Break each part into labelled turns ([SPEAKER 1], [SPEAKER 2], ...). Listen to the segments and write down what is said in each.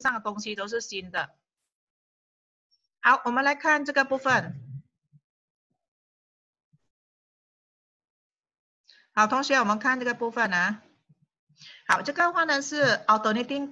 [SPEAKER 1] 上的东西都是新的。好，我们来看这个部分。好，同学，我们看这个部分啊。好，这个的话呢是 alternating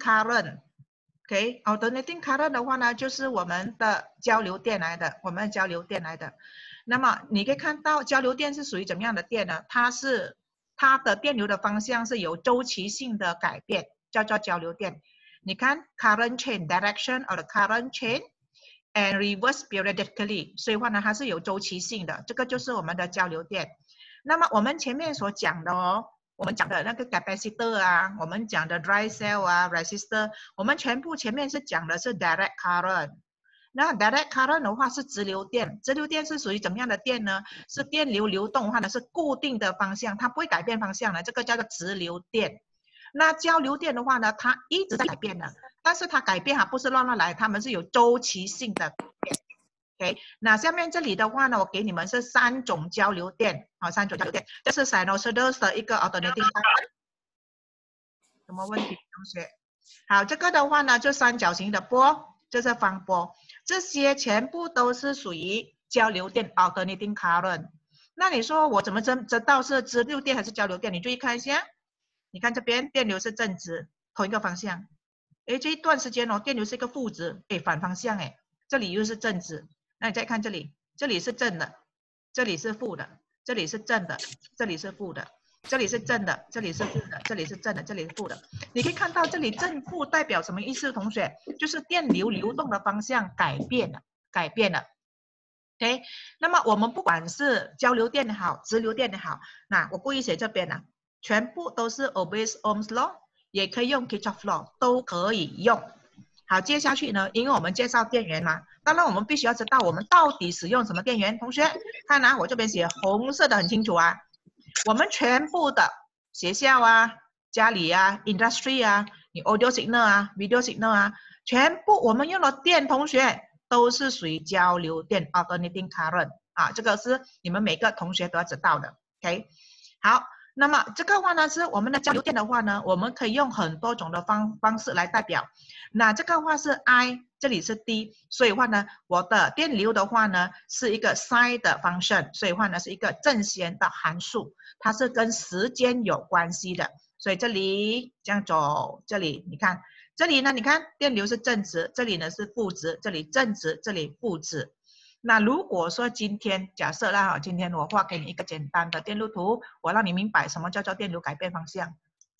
[SPEAKER 1] current。OK，alternating current 的话呢，就是我们的交流电来的，那么你可以看到交流电是属于怎么样的电呢？它的电流的方向是有周期性的改变，叫做交流电。你看 current change direction of the current change and reverse periodically， 所以话呢它是有周期性的，这个就是我们的交流电。那么我们前面所讲的我们讲的那个 capacitor 啊，我们讲的 dry cell 啊 resistor， 我们全部前面是讲的是 direct current。那 direct current 的话是直流电，直流电是属于怎么样的电呢？是电流流动的话呢是固定的方向，它不会改变方向的，这个叫做直流电。那交流电的话呢，它一直在改变的，但是它改变不是乱来，它们是有周期性的改变。OK， 那下面这里的话呢，我给你们是3种交流电，3种交流电，这是 sinusoidal 的一个 alternating current。什么问题，同学？好，这个的话呢，就三角形的波，这是方波，这些全部都是属于交流电 alternating current。那你说我怎么知道是直流电还是交流电？你注意看一下，你看这边电流是正值，同一个方向。哎，这一段时间电流是一个负值，哎，反方向哎，这里又是正值。那你再看这里，这里是正的，这里是负的，这里是正的，这里是负的。这里是正的，这里是负的，这里是正的，这里是负的。你可以看到这里正负代表什么意思？同学，就是电流流动的方向改变了。OK， 那么我们不管是交流电也好，直流电也好，那我故意写这边呢，全部都是 obey Ohm's law， 也可以用 Kirchhoff law， 都可以用。好，接下去呢，因为我们介绍电源嘛，当然我们必须要知道我们到底使用什么电源。同学看啊，我这边写红色的很清楚啊。我们全部的学校啊、家里啊、industry 啊、你 audio signal 啊、video signal 啊，全部我们用的电，同学都是属于交流电 alternating current 啊，这个是你们每个同学都要知道的。OK， 好，那么这个话呢是我们的交流电的话呢，我们可以用很多种的方式来代表。那这个话是 I， 这里是 D， 所以话呢，我的电流的话呢是一个 sin 的 function， 所以话呢是一个正弦的函数，它是跟时间有关系的。所以这里这样走，这里你看，这里呢你看电流是正值，这里呢是负值，这里正值，这里负值。那如果说今天假设啦，今天我画给你一个简单的电路图，我让你明白什么叫做电流改变方向。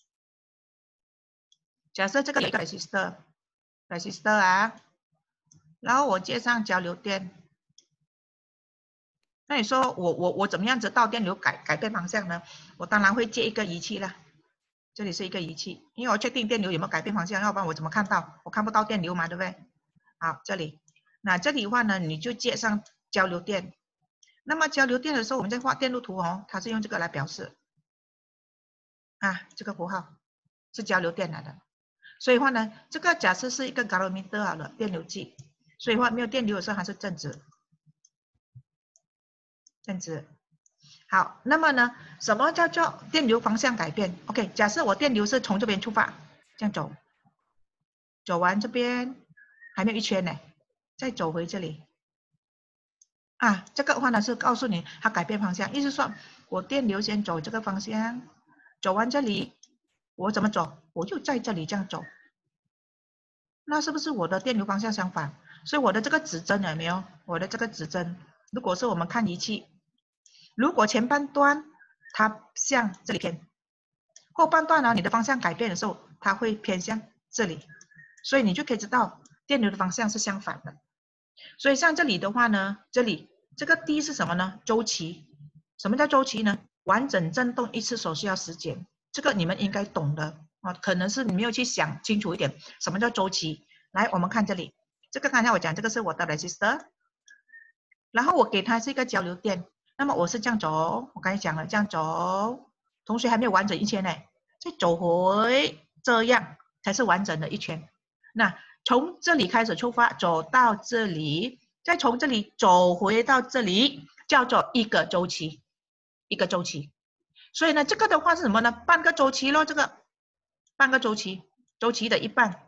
[SPEAKER 1] 假设这个有一个 resistor 啊，然后我接上交流电，那你说我怎么样知道电流改变方向呢？我当然会借一个仪器啦，这里是一个仪器，因为我确定电流有没有改变方向，要不然我怎么看到？我看不到电流嘛，对不对？好，这里，那这里的话呢，你就接上交流电。那么交流电的时候，我们在画电路图它是用这个来表示啊，这个符号是交流电来的。所以话呢，这个假设是一个 galvanometer 好了，电流计。所以话没有电流的时候还是正值。好，那么呢，什么叫做电流方向改变 ？OK， 假设我电流是从这边出发，这样走，走完这边还没有一圈呢，再走回这里。啊，这个话呢是告诉你它改变方向，意思说我电流先走这个方向，走完这里，我怎么走？我就在这里这样走。那是不是我的电流方向相反？所以我的这个指针有没有？我的这个指针，如果是我们看仪器，如果前半段它向这里偏，后半段呢，你的方向改变的时候，它会偏向这里，所以你就可以知道电流的方向是相反的。所以像这里的话呢，这里这个 D 是什么呢？周期。什么叫周期呢？完整振动一次所需要时间，这个你们应该懂的啊，可能是你没有去想清楚一点，什么叫周期？来，我们看这里，这个刚才我讲，这个是我的 resistor， 然后我给它是一个交流电，那么我是这样走，我刚才讲了这样走，同学还没有完整一圈呢，再走回这样才是完整的一圈。那从这里开始出发，走到这里，再从这里走回到这里，叫做一个周期，一个周期。所以呢，这个的话是什么呢？半个周期咯，这个半个周期，周期的一半。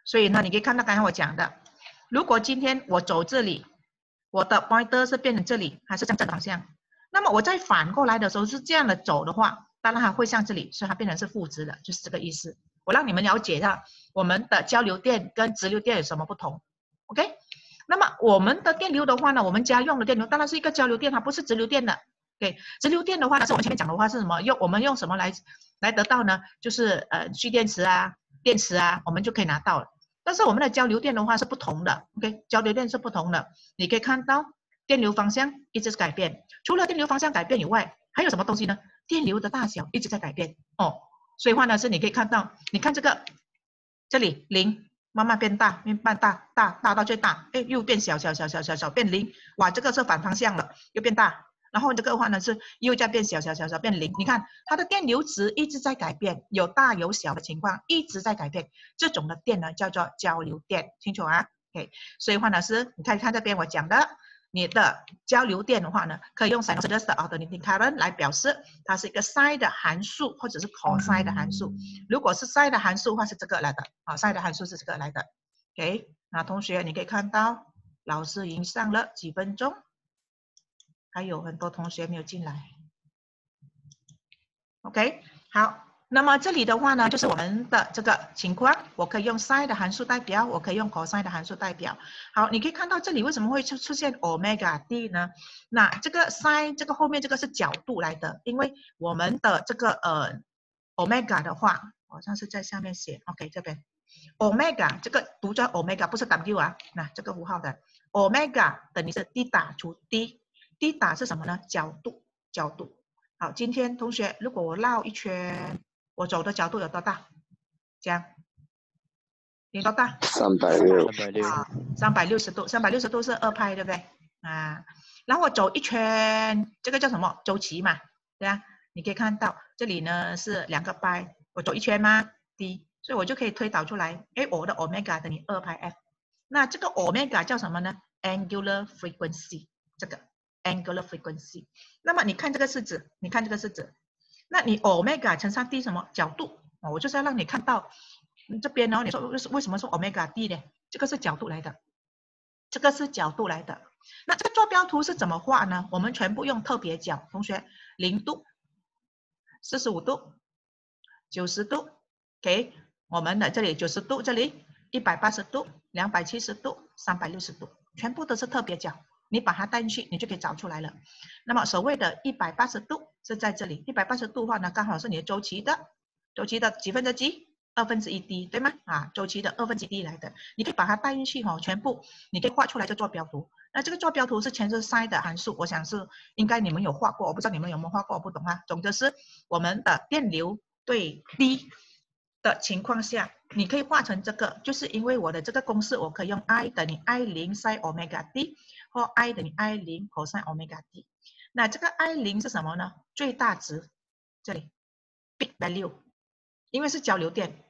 [SPEAKER 1] 所以呢，你可以看到刚才我讲的，如果今天我走这里，我的 pointer 是变成这里，还是向这个方向？那么我再反过来的时候是这样的走的话，当然它会向这里，所以它变成是负值的，就是这个意思。我让你们了解一下我们的交流电跟直流电有什么不同 ，OK？ 那么我们的电流的话呢，我们家用的电流当然是一个交流电，它不是直流电的。对，直流电的话呢，是我们前面讲的话是什么？我们用什么来得到呢？就是蓄电池啊、电池啊，我们就可以拿到了。但是我们的交流电的话是不同的 ，OK？ 交流电是不同的，你可以看到电流方向一直改变。除了电流方向改变以外，还有什么东西呢？电流的大小一直在改变哦。所以话呢，是你可以看到，你看这里0慢慢变大，变大到最大，哎，又变小变0，哇，这个是反方向了，又变大。然后这个的话呢是又在变小变0，你看它的电流值一直在改变，有大有小的情况一直在改变，这种的电呢叫做交流电，清楚啊 ？OK， 所以话呢是，你看这边我讲的。你的交流电的话呢，可以用 sinusoidal alternating current 来表示，它是一个 sin 的函数或者是 cos 的函数。如果是 sin 的函数的话是这个来的啊 ，sin 的函数是这个来的。OK， 那同学你可以看到，老师已经上了几分钟，还有很多同学没有进来。OK， 好。那么这里的话呢，就是我们的这个情况，我可以用 sin 的函数代表，我可以用 cos 的函数代表。好，你可以看到这里为什么会出现 omega d 呢？那这个 sin 这个后面这个是角度来的，因为我们的这个omega 的话，我上次在下面写 ，OK 这边 omega 这个读作 omega 不是 w 啊，那这个符号的 omega 等于是 θ 除 d，θ 是什么呢？角度。好，今天同学，如果我绕一圈，我走的角度有多大？这样，有多大？360度，360度是2派，对不对？啊，然后我走一圈，这个叫什么？周期嘛，对啊。你可以看到这里呢是2个派，我走一圈吗 ？d， 所以我就可以推导出来，哎，我的 omega 等于2派 f。那这个 omega 叫什么呢 ？angular frequency， 这个 angular frequency。那么你看这个式子，那你 omega 乘上 d 什么角度？我就是要让你看到这边呢，你说为什么说 omega d 呢？这个是角度来的，那这个坐标图是怎么画呢？我们全部用特别角，同学，0度、45度、90度 ，OK， 我们的这里90度，这里180度、270度、360度，全部都是特别角。你把它带进去，你就可以找出来了。那么所谓的180度是在这里，180度的话呢，刚好是你的周期的几分之几？1/2d，对吗？啊，周期的1/2d来的，你可以把它带进去哈，全部你可以画出来这坐标图。那这个坐标图是全是 sin 的函数，我想是应该你们有画过，我不知道你们有没有画过，我不懂啊。总之是我们的电流对 d 的情况下，你可以画成这个，就是因为我的这个公式，我可以用 I 等于 I0 sin omega d 或 I 等于 I0 cos omega d。那这个 I0 是什么呢？最大值，这里 big value， 因为是交流电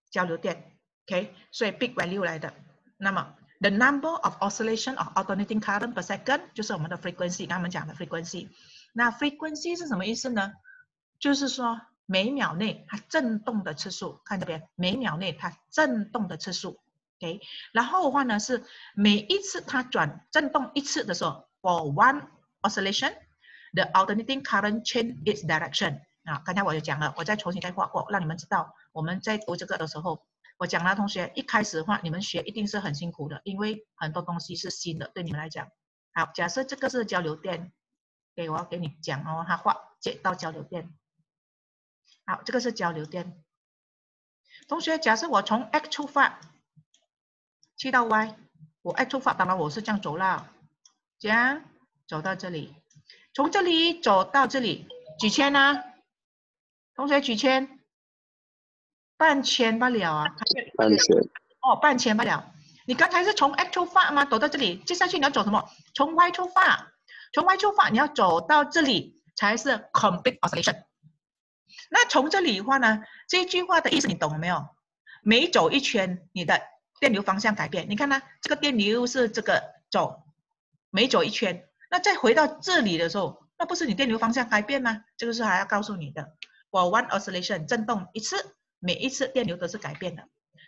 [SPEAKER 1] ，OK， 所以 big value 来的。那么 the number of oscillation of alternating current per second 就是我们的 frequency， 刚才我们讲的 frequency。那 frequency 是什么意思呢？就是说每秒内它振动的次数，看这边，每秒内它振动的次数 ，OK。然后的话呢是每一次它振动一次的时候 ，for one oscillation，the alternating current change its direction。啊，刚才我就讲了，我再重新再画过，让你们知道我们在读这个的时候，我讲了，同学一开始的话你们学一定是很辛苦的，因为很多东西是新的，对你们来讲。好，假设这个是交流电，我要给你讲哦，它画接到交流电。好，这个是交流电。同学，假设我从 X 出发，去到 Y， 我 X 出发，当然我是这样走啦，这样走到这里，从这里走到这里，几圈呢？同学几圈？半圈罢了啊。
[SPEAKER 2] 半圈。
[SPEAKER 1] 哦，半圈罢了。你刚才是从 X 出发吗？走到这里，接下去你要走什么？从 Y 出发，从 Y 出发，你要走到这里才是 complete oscillation。那从这里的话呢，这句话的意思你懂了没有？每走一圈，你的电流方向改变。你看呢，这个电流是这个走，每走一圈，那再回到这里的时候，那不是你电流方向改变吗？这个是还要告诉你的。For one oscillation， 振动一次，每一次电流都是改变的。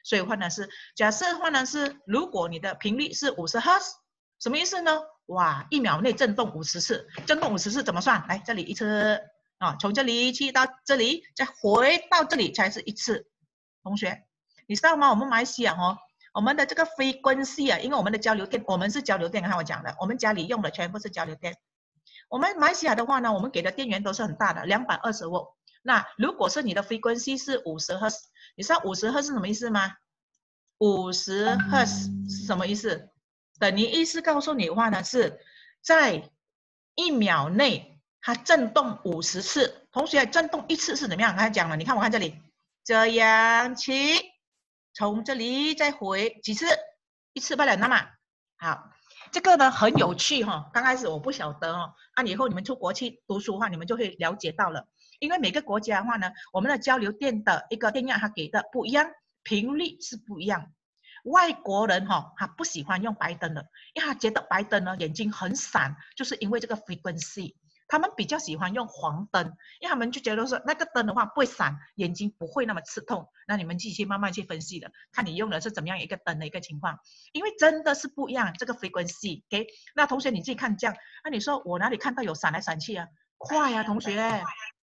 [SPEAKER 1] 所以话呢是，假设的话呢是，如果你的频率是50赫兹，什么意思呢？哇，1秒内震动50次，震动50次怎么算？来这里1次啊，从这里去到这里，再回到这里才是1次。同学，你知道吗？我们马来西亚我们的这个frequency啊，因为我们的交流电，我们是交流电，看我讲的，我们家里用的全部是交流电。我们马来西亚的话呢，我们给的电源都是很大的，220瓦。那如果是你的 frequency 是50赫兹，你知道50赫兹是什么意思吗？50赫兹是什么意思？等于意思告诉你的话呢，是在1秒内它震动50次。同学，震动1次是怎么样？刚才讲了，你看我看这里，这样起，从这里再回几次？1次罢了，那么好。这个呢很有趣刚开始我不晓得以后你们出国去读书的话，你们就会了解到了。因为每个国家的话呢，我们的交流电的一个电压它给的不一样，频率是不一样。外国人他不喜欢用白灯的，因为他觉得白灯呢眼睛很闪，就是因为这个 frequency。他们比较喜欢用黄灯，因为他们就觉得说那个灯的话不会闪，眼睛不会那么刺痛。那你们自己去慢慢去分析的，看你用的是怎么样一个灯的一个情况，因为真的是不一样这个 frequency。OK， 那同学你自己看这样，你说我哪里看到有闪来闪去啊？快啊，同学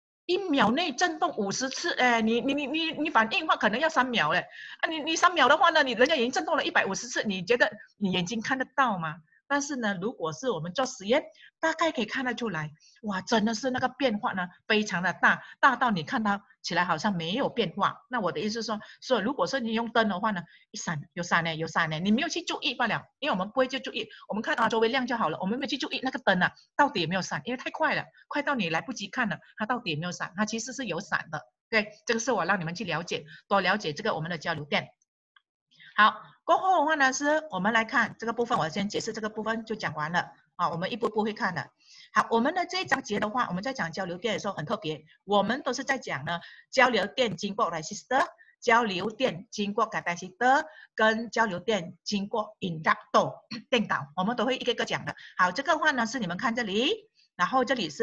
[SPEAKER 1] ！1秒内震动50次，你反应的话可能要3秒嘞。你3秒的话呢，人家已经震动了150次，你觉得你眼睛看得到吗？但是呢，如果是我们做实验，大概可以看得出来，哇，真的是那个变化呢，非常的大，大到你看到起来好像没有变化。那我的意思是说，如果说你用灯的话呢，一闪有闪呢，你没有去注意罢了，因为我们不会去注意，我们看到周围亮就好了，我们没有去注意那个灯到底有没有闪，因为太快了，快到你来不及看了，它到底有没有闪，它其实是有闪的。对，这个是我让你们去了解，多了解这个我们的交流电。好，过后的话呢，是我们来看这个部分，我先解释这个部分就讲完了我们一步步会看的。好，我们的这一章节的话，我们在讲交流电的时候很特别，我们都是在讲呢交流电经过 resistor， 交流电经过 capacitor， 跟交流电经过 inductor 电导，我们都会一个个讲的。好，这个话呢是你们看这里，然后这里是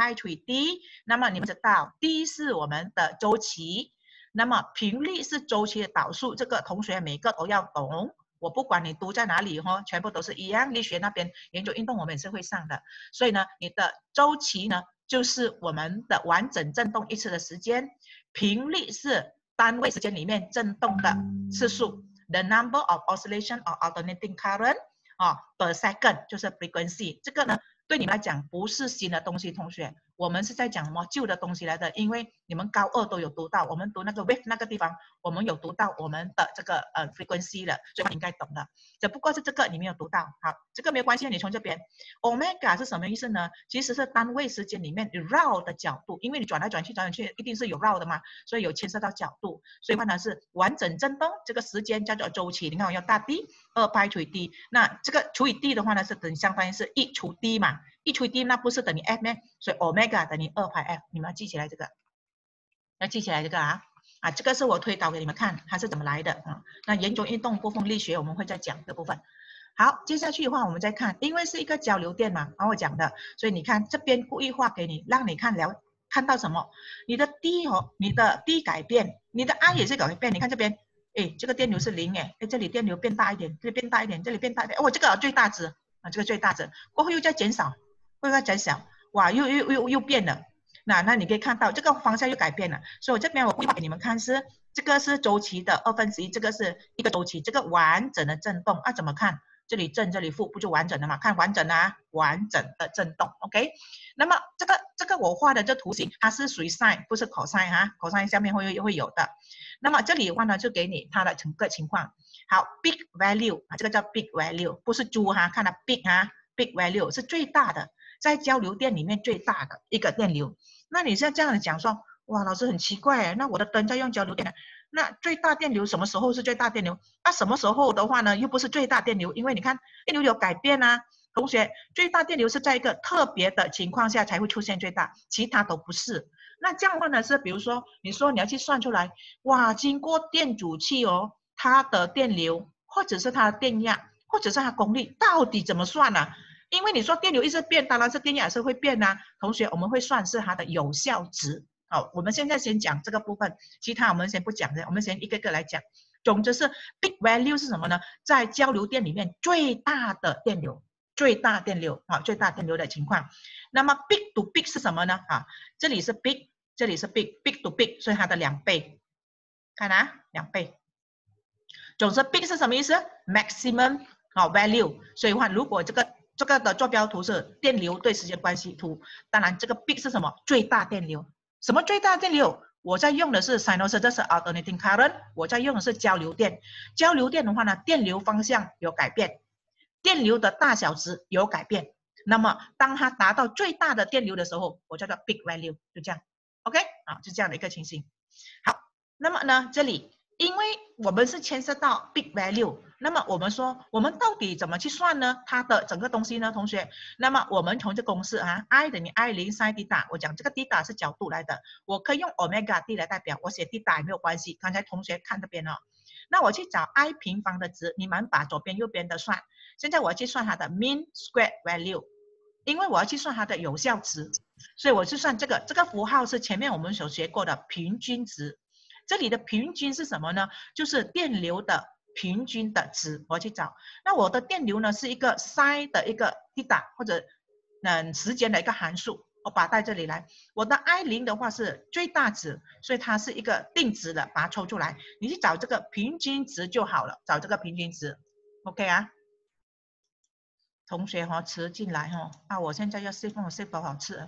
[SPEAKER 1] 2π3d， 那么你们知道 d 是我们的周期。那么频率是周期的导数，这个同学每个都要懂。我不管你读在哪里全部都是一样。力学那边研究运动我们也是会上的。所以呢，你的周期呢就是我们的完整振动1次的时间，频率是单位时间里面振动的次数 ，the number of oscillation or alternating current per second 就是 frequency。这个呢对你们来讲不是新的东西，同学。我们是在讲什么旧的东西来的，因为你们高2都有读到，我们读那个 wave 那个地方，我们有读到我们的这个frequency 了，所以你应该懂的。只不过是这个你没有读到，好，这个没有关系，你从这边 omega 是什么意思呢？其实是单位时间里面绕的角度，因为你转来转去一定是有绕的嘛，所以有牵涉到角度，所以话呢是完整振动，这个时间叫做周期。你看我要大 D 2π3d， 那这个除以 D 的话呢是等于相当于是1除 D 嘛，1除 D 那不是等于 F 吗？所以 omega 等于2πf， 你们要记起来这个，要记起来这个这个是我推导给你们看，它是怎么来的那研究运动部分力学我们会再讲这部分。好，接下去的话我们再看，因为是一个交流电嘛，我讲的，所以你看这边故意画给你，让你看到什么？你的 D 你的 D 改变，你的 I 也是改变。你看这边，这个电流是0这里电流变大一点，这里变大一点，这里变大一点，这个最大值这个最大值，过后又在减少，哇，又变了。那你可以看到这个方向又改变了，所以我这边我规划给你们看是这个是周期的1/2，这个是一个周期，这个完整的振动怎么看？这里正这里负，不就完整的嘛？看完整完整的振动 ，OK。那么这个我画的这图形它是属于 sin， 不是 cosine cosine 下面会有的。那么这里的话呢就给你它的整个情况。好 ，big value 这个叫 big value， 不是猪看到 big big value 是最大的。在交流电里面最大的一个电流，那你现在这样子讲说，哇，老师很奇怪那我的灯在用交流电，那最大电流什么时候是最大电流？那什么时候的话呢，又不是最大电流？因为你看电流有改变同学，最大电流是在一个特别的情况下才会出现最大，其他都不是。那这样的话呢，是比如说你说你要去算出来，哇，经过电阻器它的电流，或者是它的电压，或者是它功率，到底怎么算呢？因为你说电流一直变，当然是电压也是会变同学，我们会算是它的有效值。好，我们现在先讲这个部分，其他我们先不讲的，我们先一个个来讲。 总之是 peak value 是什么呢？在交流电里面最大的电流，最大电流的情况。那么 peak to peak 是什么呢？这里是 peak， 这里是 peak，peak to peak， 所以它的2倍。看2倍。总之 peak 是什么意思 ？maximum value。所以话，如果这个的坐标图是电流对时间关系图，当然这个 peak 是什么？最大电流。什么最大电流？我在用的是 sinusoidal， 这是 alternating current， 我在用的是交流电。交流电的话呢，电流方向有改变，电流的大小值有改变。那么当它达到最大的电流的时候，我叫做 peak value， 就这样 ，OK， 就这样的一个情形。好，那么呢，这里因为我们是牵涉到 peak value， 那么我们说我们到底怎么去算呢？它的整个东西呢，同学，那么我们从这公式I 等于 I0 sin θ， 我讲这个 θ 是角度来的，我可以用 omega d 来代表，我写 θ 也没有关系。刚才同学看这边哦，那我去找 I 平方的值，你们把左边右边的算。现在我要去算它的 mean square value， 因为我要去算它的有效值，所以我去算这个符号是前面我们所学过的平均值。这里的平均是什么呢？就是电流的平均的值，我去找。那我的电流呢是一个 sin 的一个 θ 或者时间的一个函数，我把它带这里来。我的 I0 的话是最大值，所以它是一个定值的，把它抽出来，你去找这个平均值就好了，找这个平均值 ，OK 啊？同学迟进来我现在要save不好吃。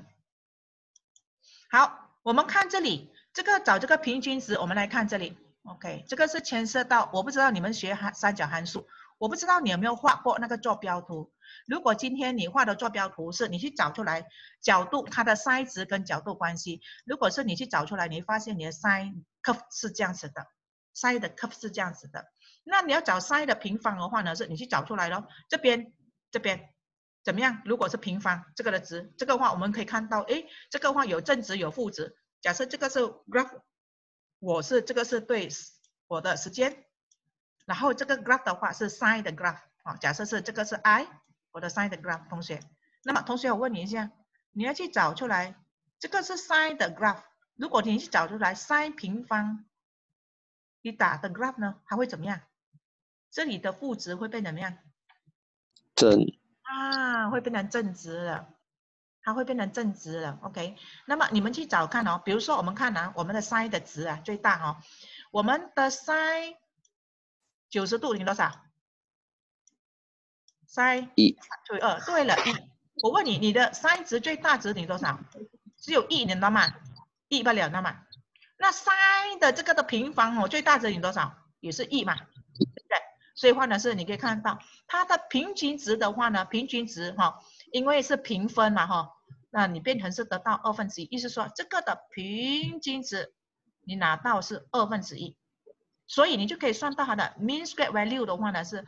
[SPEAKER 1] 好，我们看这里，找这个平均值，我们来看这里 ，OK， 这个是牵涉到，我不知道你们学三角函数，我不知道你有没有画过那个坐标图。如果今天你画的坐标图是你去找出来角度它的 sin 值跟角度关系，如果是你去找出来，你会发现你的 sin curve 是这样子的 ，sin 的 curve 是这样子的。那你要找 sin 的平方的话呢，是你去找出来咯，这边怎么样？如果是平方这个的值，这个话我们可以看到，这个话有正值有负值。假设这个是 graph， 这个是对我的时间，然后这个 graph 的话是 sin 的 graph 假设是这个是 I， 我的 sin 的 graph， 同学。那么同学，我问你一下，你要去找出来，这个是 sin 的 graph， 如果你去找出来 sin 平方，你打的 graph 呢，它会怎么样？这里的负值会变怎么样？
[SPEAKER 2] 正。
[SPEAKER 1] 会变成正值了，它会变成正值了 ，OK。那么你们去找看比如说我们看我们的 sin 的值最大我们的 sin 90度等于多少 ？sin
[SPEAKER 2] 1
[SPEAKER 1] 除以2，对了1。我问你，你的 sin 值最大值等于多少？只有1，你知道吗？1不了，那么那 sin 的这个的平方最大值等于多少？也是1嘛，对不对？所以话呢是你可以看到它的平均值的话呢，平均值因为是平分嘛那你变成是得到1/2，意思说这个的平均值你拿到是1/2，所以你就可以算到它的 mean square value 的话呢是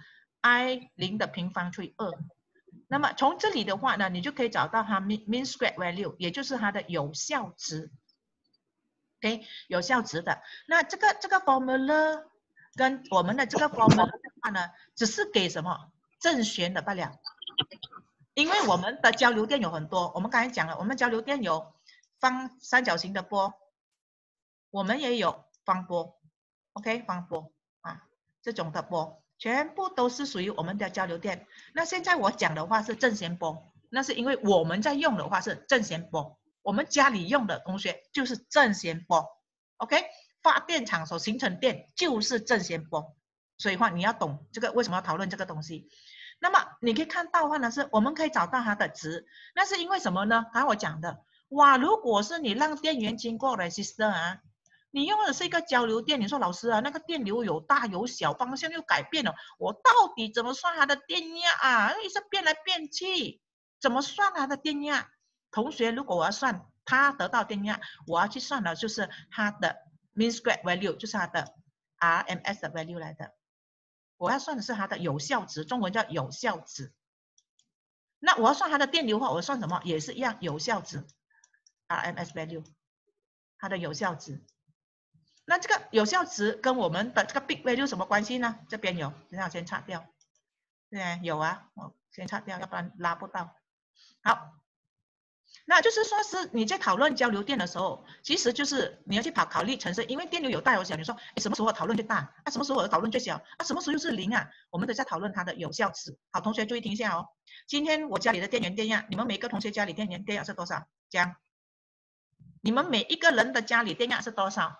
[SPEAKER 1] I0 的平方除以2。那么从这里的话呢，你就可以找到它 mean square value， 也就是它的有效值。OK， 有效值的。那这个 formula 跟我们的这个 formula 的话呢，只是给什么正弦的罢了。因为我们的交流电有很多，我们刚才讲了，我们交流电有三角形的波，我们也有方波 ，OK， 方波这种的波，全部都是属于我们的交流电。那现在我讲的话是正弦波，那是因为我们在用的话是正弦波，我们家里用的同学就是正弦波 ，OK， 发电厂所形成电就是正弦波，所以话你要懂这个为什么要讨论这个东西。那么你可以看到的话呢，是我们可以找到它的值，那是因为什么呢？刚才我讲的，如果是你让电源经过 resistor 你用的是一个交流电，你说老师那个电流有大有小，方向又改变了，我到底怎么算它的电压一直变来变去，怎么算它的电压？同学，如果我要算它得到电压，我要去算的就是它的 mean square value， 就是它的 RMS 的 value 来的。我要算的是它的有效值，中文叫有效值。那我要算它的电流的话，我算什么？也是一样，有效值 RMS value， 它的有效值。那这个有效值跟我们的这个 peak value 什么关系呢？这边有，等下我先擦掉。对，有我先擦掉，要不然拉不到。好， 那就是说是你在讨论交流电的时候，其实就是你要去考虑程式，因为电流有大有小。你说，什么时候我讨论最大？啊，什么时候我的讨论最小？啊，什么时候又是零啊？我们都在讨论它的有效值。好，同学注意听一下哦。今天我家里的电源电压，你们每个同学家里电源电压是多少？讲，你们每一个人的家里电压是多少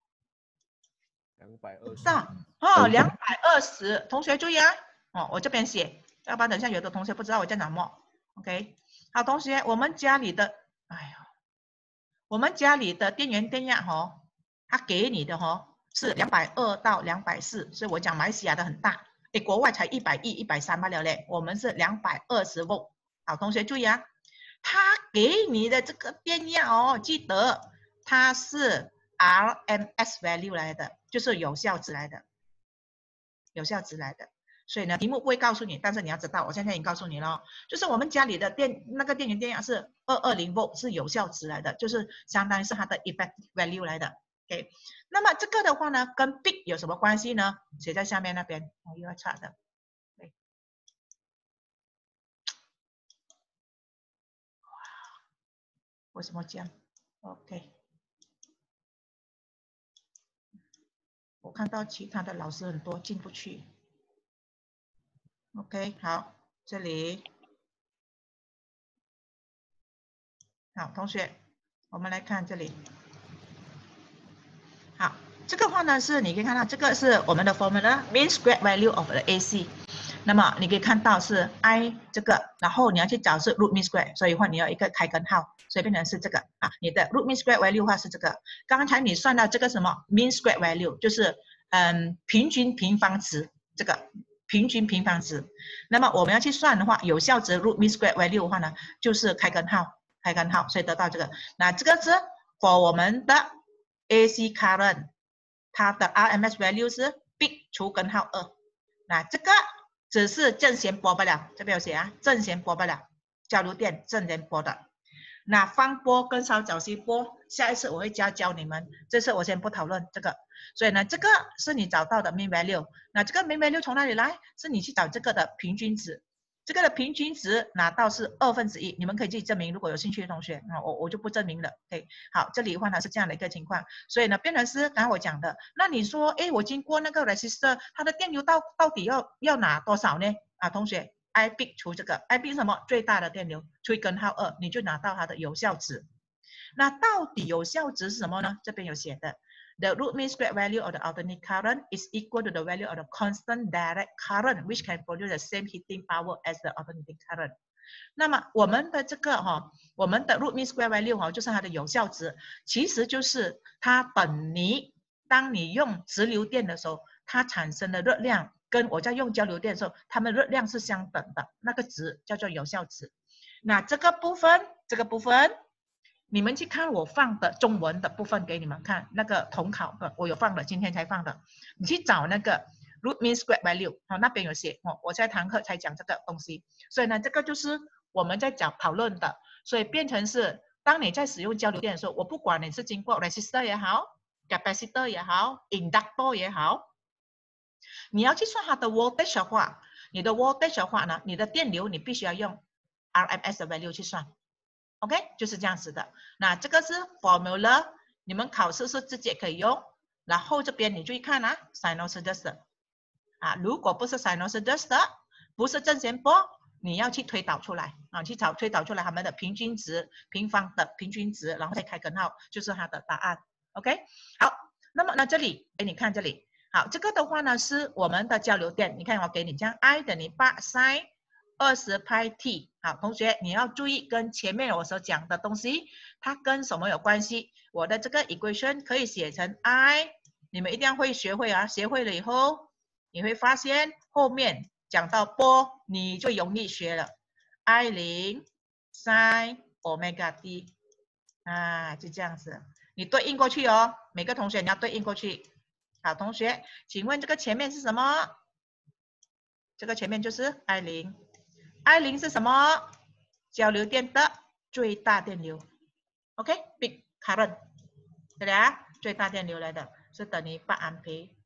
[SPEAKER 2] ？220。
[SPEAKER 1] 哦，220。同学注意啊，哦，我这边写，要不然等一下有的同学不知道我在哪么。OK， 好，同学，我们家里的，哎呀。我们家里的电源电压哈，它给你的哈是220到240，所以我讲马来西亚的很大，诶，国外才110、130罢了嘞，我们是220 volt。好，同学注意啊，它给你的这个电压哦，记得它是 RMS value 来的，就是有效值来的，有效值来的。所以呢，题目不会告诉你，但是你要知道，我现在已经告诉你了，就是我们家里的那个电源电压是220 volt 是有效值来的，就是相当于是它的 effective value 来的。OK， 那么这个的话呢，跟 big 有什么关系呢？写在下面那边，我又要查的。为什么这样 ？OK， 我看到其他的老师很多进不去。OK， 好，这里。好，同学，我们来看这里。好，这个话呢是你可以看到，这个是我们的 formula mean square value of the AC。那么你可以看到是 I 这个，然后你要去找是 root mean square， 所以话你要一个开根号，所以变成是这个啊。你的 root mean square value 的话是这个。刚才你算到这个什么 mean square value， 就是平均平方值，这个平均平方值。那么我们要去算的话，有效值 root mean square value 的话呢，就是开根号，所以得到这个。那这个是 for 我们的 AC current， 它的 RMS value 是 big 除根号2。那这个只是正弦波罢了，这边有写啊，正弦波罢了，交流电正弦波的。那方波跟烧绞锡波，下一次我会教你们，这次我先不讨论这个。所以呢，这个是你找到的 mean value。那这个 mean value 从哪里来？是你去找这个的平均值。这个的平均值拿到是1/2，你们可以自己证明。如果有兴趣的同学，那我就不证明了。OK， 好，这里的话呢是这样的一个情况，所以呢变成是刚才我讲的。那你说，哎，我经过那个 resistor， 它的电流到底要拿多少呢？啊，同学 ，I big 除这个 I big 什么？最大的电流除以根号2，你就拿到它的有效值。那到底有效值是什么呢？这边有写的。The root mean square value of the alternate current is equal to the value of the constant direct current, which can produce the same heating power as the alternating current. 那么我们的这个我们的 root mean square value 就是它的有效值，其实就是它等于当你用直流电的时候，它产生的热量跟我在用交流电的时候，它们热量是相等的，那个值叫做有效值。那这个部分。你们去看我放的中文的部分给你们看，那个统考我有放的，今天才放的。你去找那个 root mean square value， 那边有写我在堂课才讲这个东西。所以呢，这个就是我们在讨论的。所以变成是，当你在使用交流电的时候，我不管你是经过 resistor 也好 ，capacitor 也好 ，inductor 也好，你要去算它的 voltage 的话，你的 voltage 的话呢，你的电流你必须要用 RMS 的 value 去算。OK， 就是这样子的。那这个是 formula， 你们考试是直接可以用。然后这边你注意看啊 ，sinusoidal 啊，如果不是 sinusoidal， 不是正弦波，你要去推导出来啊，推导出来它们的平均值，平方的平均值，然后再开根号，就是它的答案。OK， 好，那么这里，哎，你看这里，好，这个的话呢是我们的交流电，你看我给你这样 I 等于8 sin 20 pi t。好，同学你要注意跟前面我所讲的东西，它跟什么有关系？我的这个 equation 可以写成 I， 你们一定要会学会啊，学会了以后，你会发现后面讲到波，你就容易学了。I 0 sin omega t 啊，就这样子，你对应过去哦，每个同学你要对应过去。好，同学，请问这个前面是什么？这个前面就是 I 0。I 0是什么？交流电的最大电流 ，OK，big current， 对吧？最大电流来的是等于8安培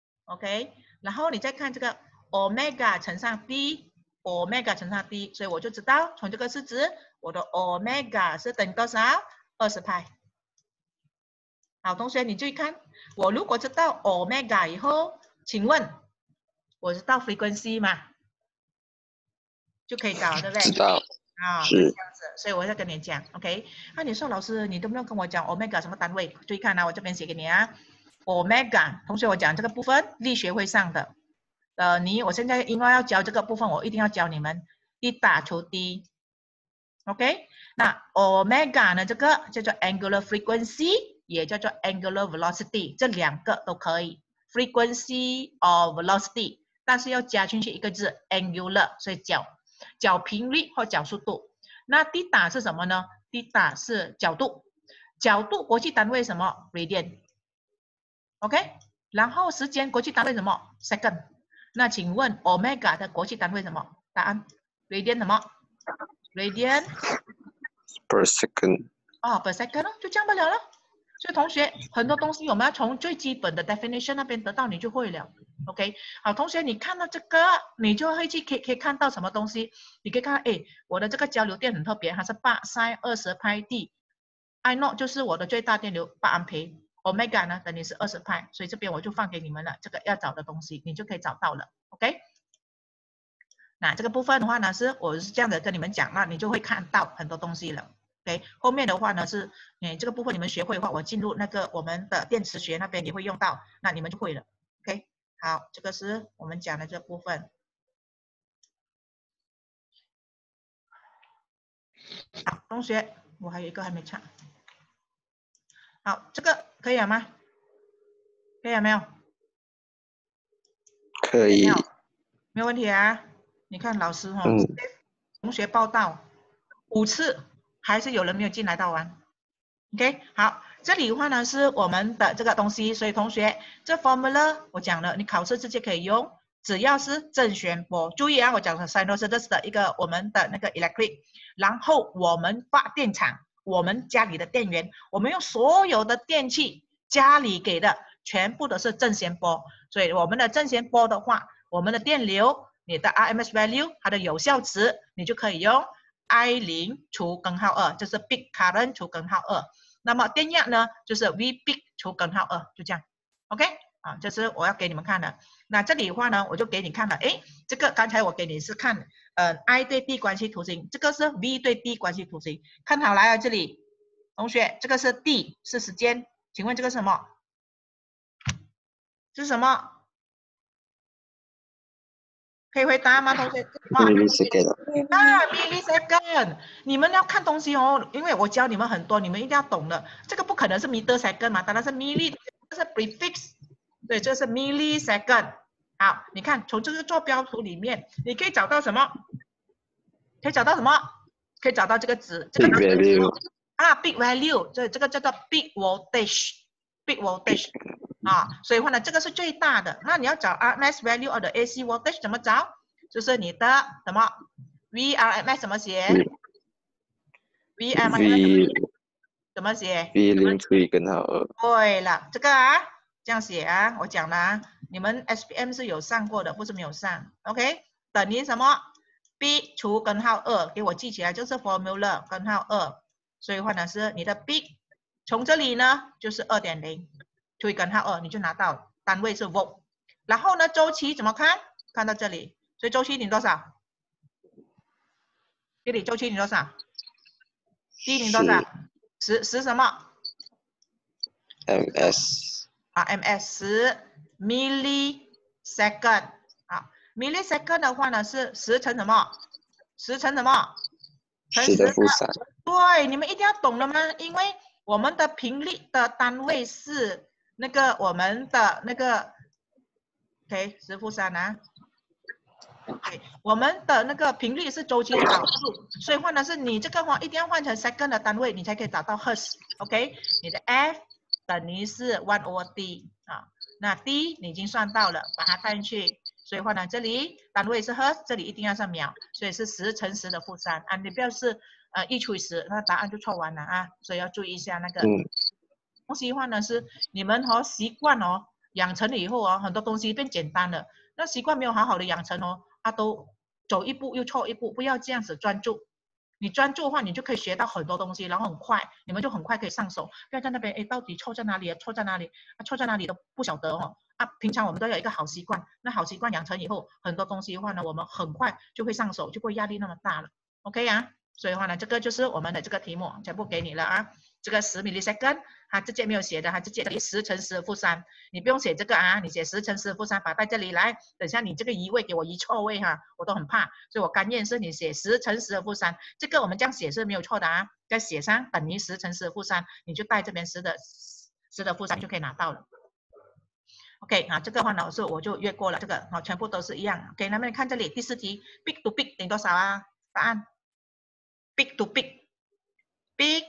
[SPEAKER 1] ，OK。然后你再看这个 omega 乘上 d， omega 乘上 d， 所以我就知道从这个式子我的 omega 是等于多少？20派。好，同学你注意看，我如果知道 omega 以后，请问我知道 frequency 吗？就可以找，对不对？
[SPEAKER 2] 知道。
[SPEAKER 1] 啊，
[SPEAKER 2] 是
[SPEAKER 1] 这样子，所以我在跟你讲 ，OK？ 那你说老师，你都没有跟我讲 omega 什么单位？注意看啊，我这边写给你啊 ，omega。同学，我讲这个部分力学会上的，我现在因为要教这个部分，我一定要教你们一打除 d，OK？ 那 omega 呢，这个叫做 angular frequency， 也叫做 angular velocity， 这两个都可以 ，frequency or velocity， 但是要加进去一个字 angular， 所以角频率或角速度。那 θ 是什么呢？ θ 是角度，角度国际单位什么 ？radian。OK， 然后时间国际单位什么 ？second。那请问 omega 的国际单位什么？答案 radian 什么 ？radian
[SPEAKER 2] per second。
[SPEAKER 1] per second 咯，就这样不了了。所以同学，很多东西我们要从最基本的 definition 那边得到，你就会了。OK， 好，同学，你看到这个，你就会可以看到什么东西？你可以看到，哎，我的这个交流电很特别，它是8 sin 20派 d，I know 就是我的最大电流8安培 ，omega 呢等于是20派，所以这边我就放给你们了，这个要找的东西你就可以找到了。OK， 那这个部分的话呢，我是这样的跟你们讲，那你就会看到很多东西了。OK， 后面的话呢是，这个部分你们学会的话，我进入那个我们的电磁学那边也会用到，那你们就会了。OK， 好，这个是我们讲的这部分。好，同学，我还有一个还没唱。好，这个可以了吗？可以了没有？
[SPEAKER 2] 可以。
[SPEAKER 1] 没有问题啊。你看老师哈，同学报到5次，还是有人没有进来到完。OK， 好，这里的话呢是我们的这个东西，所以同学这 formula 我讲了，你考试直接可以用，只要是正弦波，注意啊，我讲的 sinusoidal 的一个我们的那个 electric， 然后我们发电厂，我们家里的电源，我们用所有的电器，家里给的全部都是正弦波，所以我们的正弦波的话，我们的电流，你的 RMS value 它的有效值，你就可以用 I0 除根号2，就是 peak current 除根号2。那么电压呢，就是 V peak 除根号2，就这样。OK， 啊，这是我要给你们看的。那这里的话呢，我就给你看了。哎，这个刚才我给你是看I 对 D 关系图形，这个是 V 对 D 关系图形。看好来啊，这里同学，这个是 D 是时间，请问这个是什么？这是什么？可以回答吗，同学
[SPEAKER 2] ？millisecond。
[SPEAKER 1] millisecond， 你们要看东西哦，因为我教你们很多，你们一定要懂的。这个不可能是 meter second 嘛，当然是 milli， 这是 prefix， 对，这是 millisecond。好，你看从这个坐标图里面，你可以找到什么？可以找到什么？可以找到这个值，这个
[SPEAKER 2] big value。
[SPEAKER 1] big value， 这个叫做 big voltage，big voltage。所以话呢，这个是最大的。那你要找 RMS value or the AC voltage 怎么找？就是你的什么 VRMS 怎么写 ？VRMS 怎么写
[SPEAKER 2] ？V0除以根号2。
[SPEAKER 1] 对了，这个啊，这样写啊，我讲了啊，你们 SPM 是有上过的，不是没有上。OK， 等于什么 ？B 除根号2，给我记起来，就是 formula 根号2。所以话呢是你的 B， 从这里呢就是 2.0。除以根号2，你就拿到单位是 volt。然后呢，周期怎么看？看到这里，所以周期等于多少？这里周期等于多少 ？D 等于多少？10什么
[SPEAKER 2] ？ms。
[SPEAKER 1] RMS 10 millisecond。好 ，millisecond 的话呢是10乘什么？10乘什么？乘
[SPEAKER 2] 10的负3。
[SPEAKER 1] 对，你们一定要懂了吗？因为我们的频率的单位是。那个我们的那个 ，OK， 10负3啊。OK， 我们的那个频率是周期的导数，所以换的是你这个话一定要换成 second 的单位，你才可以找到 Hertz。OK， 你的 F 等于是 1/d 啊，那 D 你已经算到了，把它带进去，所以话呢，这里单位是 Hertz， 这里一定要上秒，所以是10乘10的负3啊，你不要是1除以10，那答案就错完了啊，所以要注意一下那个。东西的话呢是你们习惯养成了以后很多东西变简单了。那习惯没有好好的养成都走一步又错一步，不要这样子专注。 你专注的话，你就可以学到很多东西，然后很快，你们就很快可以上手。不要在那边，哎，到底错在哪里啊？错在哪里？啊，错在哪里都不晓得哦。啊，平常我们都有一个好习惯，那好习惯养成以后，很多东西的话呢，我们很快就会上手，就不会压力那么大了。OK 啊，所以的话呢，这个就是我们的这个题目，全部给你了啊。这个10 millisecond， 它直接没有写的，它直接10乘10负3，你不用写这个啊，你写10乘10负3，把它带这里来。等下你这个移位给我移错位哈，我都很怕，所以我甘愿是你写10乘10负3，这个我们这样写是没有错的啊，再写上等于10乘10负3，你就带这边10的负3就可以拿到了。OK 啊，这个话呢我就越过了，这个好，全部都是一样。OK， 那么你看这里第4题 ，big to big 等于多少啊？答案 big to big。big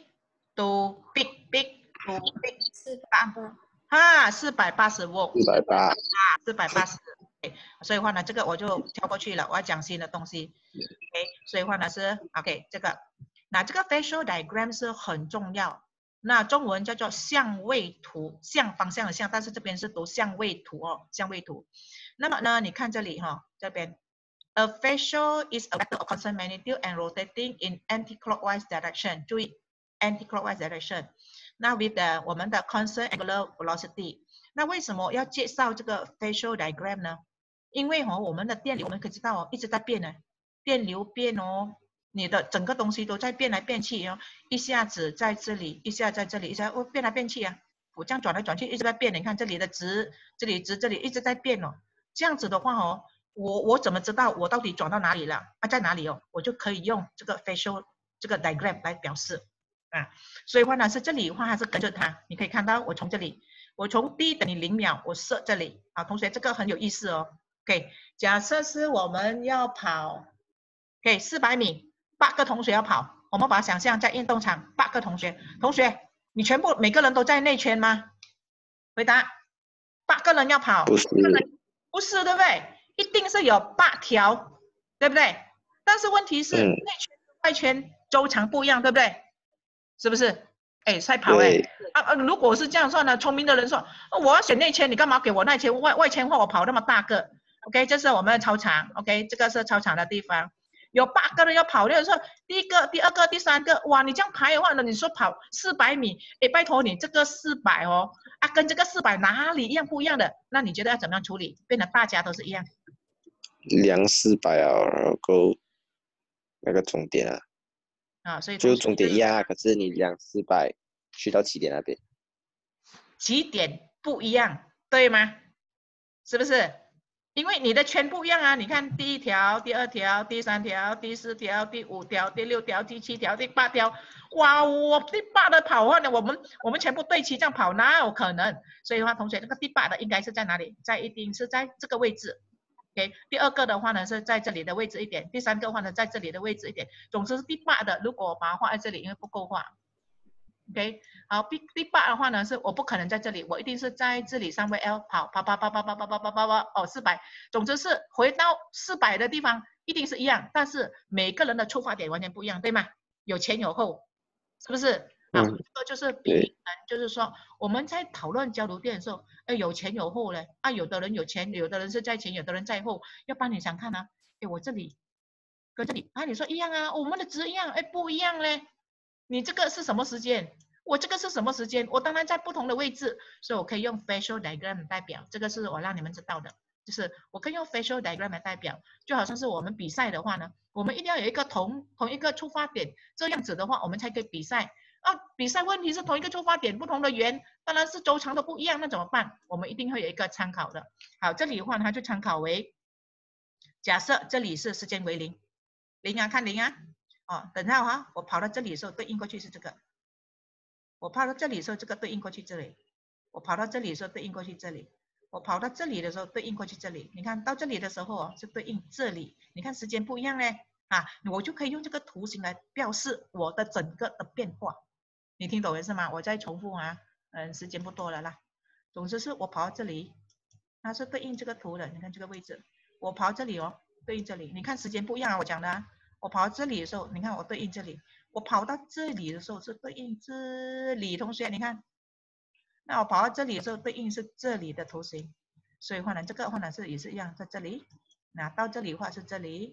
[SPEAKER 1] to big to big， 答案啊480 volt，
[SPEAKER 2] 480，
[SPEAKER 1] 480。所以话呢，这个我就跳过去了，我要讲新的东西。OK， 所以话呢是 OK 这个，那这个 facial diagram 是很重要，那中文叫做相位图，向方向的向，但是这边是读相位图哦，相位图。那么呢，你看这里哈，这边 a facial is a vector of constant magnitude and rotating in anti-clockwise direction， 注意 anti-clockwise direction。那 with 我们的 constant angular velocity。那为什么要介绍这个 facial diagram 呢？因为我们的电流我们可以知道一直在变呢，电流变哦，你的整个东西都在变来变去哦，一下子在这里，一下在这里，一下变来变去啊，我这样转来转去一直在变，你看这里的值，这里值，这里一直在变哦。这样子的话哦，我怎么知道我到底转到哪里了啊？在哪里哦？我就可以用这个 facial 这个 diagram 来表示啊。所以话呢是这里的话它是跟着它，你可以看到我从这里。我从 D 等于0秒，我设这里啊，同学这个很有意思哦。OK， 假设是我们要跑 ，OK 400米，8个同学要跑，我们把它想象在运动场8个同学，同学你全部每个人都在内圈吗？回答，8个人要跑，
[SPEAKER 2] 不是，
[SPEAKER 1] 不是对不对？一定是有8条，对不对？但是问题是内圈外圈周长不一样，对不对？是不是？哎，赛跑哎，如果是这样算呢，聪明的人说，我要选内圈，你干嘛给我内圈？外圈话我跑那么大个 ，OK， 这是我们的操场 ，OK， 这个是操场的地方，有8个人要跑，就是说第1个、第2个、第3个，哇，你这样排的话呢，你说跑400米，哎，拜托你这个400哦，啊，跟这个400哪里一样不一样的？那你觉得要怎么样处理，变成大家都是一样？
[SPEAKER 2] 量400啊，然后那个终点啊。
[SPEAKER 1] 所以
[SPEAKER 2] 就终点一样，可是你量400去到起点那边，
[SPEAKER 1] 起点不一样，对吗？是不是？因为你的圈不一样啊，你看第1条、第2条、第3条、第4条、第5条、第6条、第7条、第8条，哇，我第8的跑话呢，我们全部对齐这样跑，哪有可能？所以的话，同学，这个第8的应该是在哪里？一定是在这个位置。OK， 第2个的话呢是在这里的位置一点，第3个的话呢在这里的位置一点，总之是第8的，如果我把它画在这里，因为不够画。OK， 好，第8的话呢是我不可能在这里，我一定是在这里上位 L 跑哦400，总之是回到400的地方一定是一样，但是每个人的出发点完全不一样，对吗？有前有后，是不是？好，这个就是比喻，就是说我们在讨论交流电的时候，有前有后嘞，啊，有的人有前，有的人是在前，有的人在后，要不然你想看啊，我这里跟这里啊，你说一样啊，我们的值一样，不一样嘞。你这个是什么时间？我这个是什么时间？我当然在不同的位置，所以我可以用 facial diagram 代表。这个是我让你们知道的，就是我可以用 facial diagram 来代表，就好像是我们比赛的话呢，我们一定要有一个同一个出发点，这样子的话我们才可以比赛。比赛问题是同一个出发点，不同的圆，当然是周长都不一样，那怎么办？我们一定会有一个参考的。好，这里的话它就参考为，假设这里是时间为0啊，看0啊。等下哈，我跑到这里的时候对应过去是这个，我跑到这里的时候这个对应过去这里，我跑到这里的时候对应过去这里，我跑到这里的时候对应过去这里，你看到这里的时候是对应这里，你看时间不一样嘞我就可以用这个图形来表示我的整个的变化，你听懂了是吗？我再重复时间不多了啦，总之是我跑到这里，它是对应这个图的，你看这个位置，我跑到这里对应这里，你看时间不一样我讲的我跑到这里的时候，你看我对应这里，我跑到这里的时候是对应这里，同学你看，那我跑到这里的时候对应是这里的图形，所以话呢，这个话呢是也是一样，在这里，那到这里的话是这里，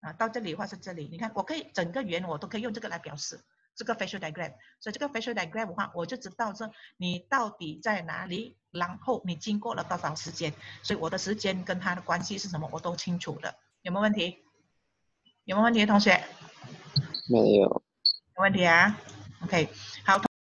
[SPEAKER 1] 到这里或是这里，你看我可以整个圆我都可以用这个来表示这个 facial diagram， 所以这个 facial diagram 的话，我就知道说你到底在哪里，然后你经过了多少时间，所以我的时间跟它的关系是什么，我都清楚的。有没有问题？有没有问题，同学？
[SPEAKER 2] 没有。
[SPEAKER 1] 没问题啊。OK，好。